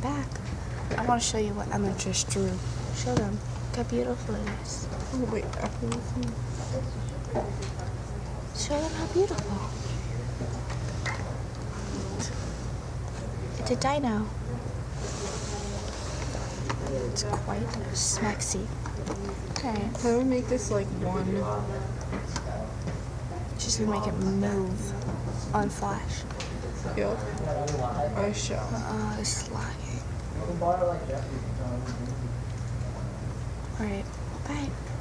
back. I want to show you what Emma just drew. Show them. Look how beautiful it is. Oh, wait, after this one. Show them how beautiful. It's a dino. It's quite smexy. Okay. How do we make this like one? Just gonna make it move on Flash. Yup. I shall. This is lagging. Alright, bye.